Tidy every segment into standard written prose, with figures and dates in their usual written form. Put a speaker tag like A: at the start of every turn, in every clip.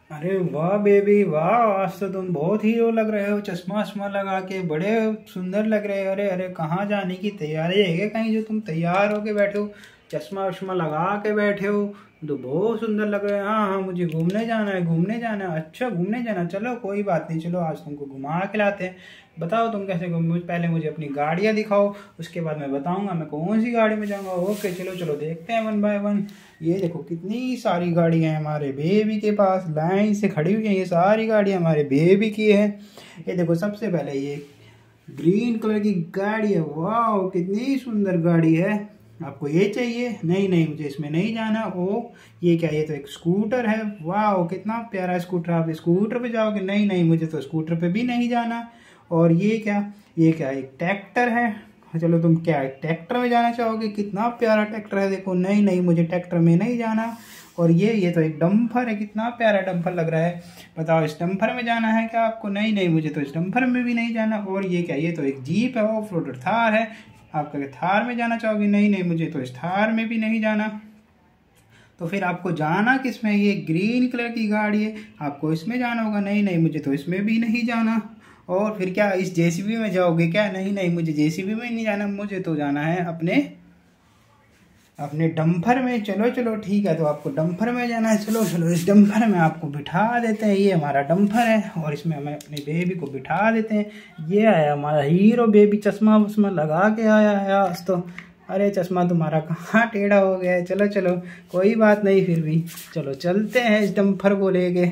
A: अरे वाह बेबी वाह, आज तो तुम बहुत हीरो लग रहे हो, चश्मा वश्मा लगा के बड़े सुंदर लग रहे हो। अरे अरे, कहाँ जाने की तैयारी है क्या कहीं, जो तुम तैयार होके बैठे हो, चश्मा वश्मा लगा के बैठे हो, तो बहुत सुंदर लग रहे हैं। हाँ हाँ, मुझे घूमने जाना है, घूमने जाना है। अच्छा घूमने जाना, चलो कोई बात नहीं, चलो आज तुमको घुमा के लाते हैं। बताओ तुम कैसे पहले मुझे अपनी गाड़ियाँ दिखाओ, उसके बाद मैं बताऊंगा मैं कौन सी गाड़ी में जाऊंगा। ओके चलो चलो देखते हैं वन बाय वन। ये देखो कितनी सारी गाड़ियां हैं हमारे बेबी के पास, लाइन से खड़ी हुई हैं। ये सारी गाड़ियां हमारे बेबी की है। ये देखो सबसे पहले ये ग्रीन कलर की गाड़ी है, वाह कितनी सुंदर गाड़ी है। आपको ये चाहिए? नहीं नहीं, मुझे इसमें नहीं जाना। ओ ये क्या, ये तो एक स्कूटर है, वाह कितना प्यारा स्कूटर। आप स्कूटर पे जाओगे? नहीं नहीं, मुझे तो स्कूटर पे भी नहीं जाना। और ये क्या, ये क्या एक ट्रैक्टर है। चलो तुम क्या ट्रैक्टर में जाना चाहोगे? कितना प्यारा ट्रैक्टर है देखो। नहीं नहीं, मुझे ट्रैक्टर में नहीं जाना। और ये तो एक डंपर है, कितना प्यारा डंपर लग रहा है। बताओ इस डंपर में जाना है क्या आपको? नहीं नहीं, मुझे तो इस डंपर में भी नहीं जाना। और ये क्या, ये तो एक जीप है, ऑफ रोड थार है। आप क्या थार में जाना चाहोगे? नहीं नहीं, मुझे तो इस थार में भी नहीं जाना। तो फिर आपको जाना किस में? ये ग्रीन कलर की गाड़ी है, आपको इसमें जाना होगा। नहीं नहीं, मुझे तो इसमें भी नहीं जाना। और फिर क्या इस जेसीबी में जाओगे क्या? नहीं नहीं, मुझे जेसीबी में नहीं जाना, मुझे तो जाना है अपने अपने डंपर में। चलो चलो ठीक है, तो आपको डंपर में जाना है। चलो चलो इस डंपर में आपको बिठा देते हैं। ये हमारा डंपर है और इसमें हमें अपने बेबी को बिठा देते हैं। ये आया हमारा हीरो बेबी, चश्मा वश्मा लगा के आया है आज तो। अरे चश्मा तुम्हारा कहाँ टेढ़ा हो गया है। चलो चलो कोई बात नहीं, फिर भी चलो चलते हैं इस डंपर को लेके।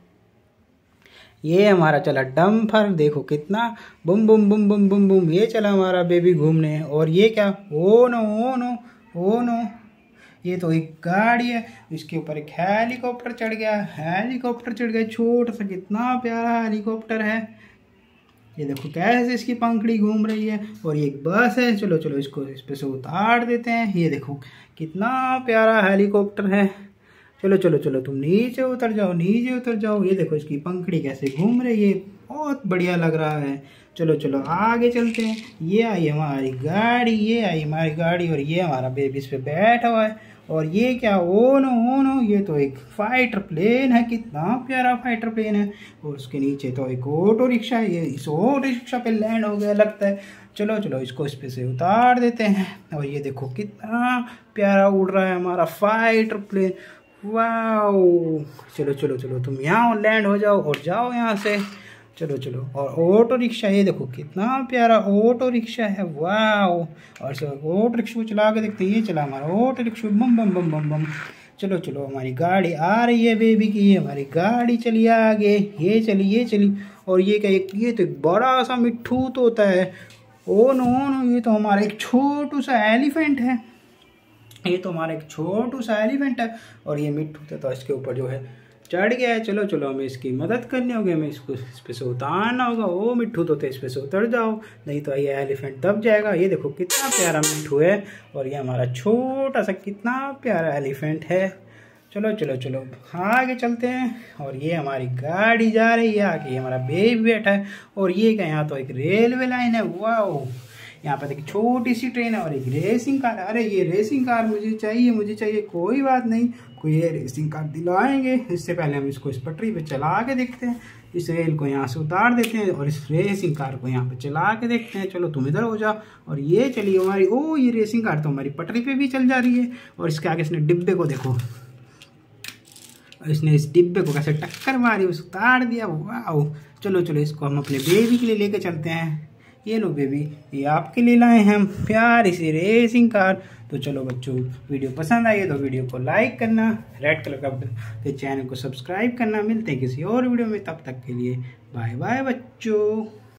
A: ये हमारा चला डंपर, देखो कितना बुम बुम बुम बुम बुम बुम, ये चला हमारा बेबी घूमने। और ये क्या, oh no oh no oh no, ये तो एक गाड़ी है, इसके ऊपर एक हेलीकॉप्टर चढ़ गया। हेलीकॉप्टर चढ़ गया, छोटा सा कितना प्यारा हेलीकॉप्टर है। ये देखो कैसे इसकी पंखड़ी घूम रही है। और ये एक बस है, चलो चलो इसको इस पे से उतार देते हैं। ये देखो कितना प्यारा हेलीकॉप्टर है। चलो चलो चलो तुम नीचे उतर जाओ, नीचे उतर जाओ। ये देखो इसकी पंखड़ी कैसे घूम रही है, बहुत बढ़िया लग रहा है। चलो चलो आगे चलते हैं। ये आई हमारी गाड़ी, ये आई हमारी गाड़ी, और ये हमारा बेबी इस पे बैठा हुआ है। और ये क्या, ओ नो, ये तो एक फाइटर प्लेन है, कितना प्यारा फाइटर प्लेन है। और उसके नीचे तो एक ऑटो रिक्शा है, ये इस ऑटो रिक्शा पे लैंड हो गया लगता है। चलो चलो इसको इस पे से उतार देते हैं। और ये देखो कितना प्यारा उड़ रहा है हमारा फाइटर प्लेन, वाओ। चलो चलो चलो तुम यहाँ लैंड हो जाओ और जाओ यहाँ से। चलो चलो, और ऑटो रिक्शा, ये देखो कितना प्यारा ऑटो रिक्शा है, वाओ। और चलो ऑटो रिक्शा को चला के देखते हैं। ये चला हमारा ऑटो रिक्शा, बम बम बम बम बम। चलो चलो हमारी गाड़ी आ रही है बेबी की, ये हमारी गाड़ी चली आगे, ये चली ये चली। और ये क्या, ये तो एक बड़ा सा मिट्ठू तो होता है। ओ नो, ये तो हमारा एक छोटू सा एलिफेंट है। ये तो हमारा एक छोटू सा एलिफेंट है। और ये मिट्ठू तो इसके ऊपर जो है चढ़ गया है। चलो चलो हमें इसकी मदद करनी होगी, हमें इसको इस पे से उतारना होगा। ओ मिट्ठू तो इस पे से उतर जाओ, नहीं तो ये एलिफेंट दब जाएगा। ये देखो कितना प्यारा मिट्ठू है, और ये हमारा छोटा सा कितना प्यारा एलिफेंट है। चलो चलो चलो आगे चलते हैं। और ये हमारी गाड़ी जा रही है आगे, हमारा बेबी बैठा है। और ये क्या, यहाँ तो एक रेलवे लाइन है, वाओ। यहाँ पर देखिए छोटी सी ट्रेन है और एक रेसिंग कार। अरे ये रेसिंग कार मुझे चाहिए, मुझे चाहिए। कोई बात नहीं, कोई ये रेसिंग कार दिलाएंगे। इससे पहले हम इसको इस पटरी पे चला के देखते हैं। इस रेल को यहाँ से उतार देते हैं और इस रेसिंग कार को यहाँ पे चला के देखते हैं। चलो तुम इधर हो जाओ। और ये चलिए हमारी, ओ ये रेसिंग कार तो हमारी पटरी पे भी चल जा रही है। और इसके आगे इसने डिब्बे को देखो, इसने इस डिब्बे को कैसे टक्कर मारी, उसको उतार दिया, वाह। चलो चलो इसको हम अपने बेबी के लिए लेके चलते हैं। ये लो बेबी, ये आपके लिए लाए हैं हम प्यारी सी रेसिंग कार। तो चलो बच्चों, वीडियो पसंद आई है तो वीडियो को लाइक करना, रेड कलर का तो चैनल को सब्सक्राइब करना। मिलते हैं किसी और वीडियो में, तब तक के लिए बाय बाय बच्चों।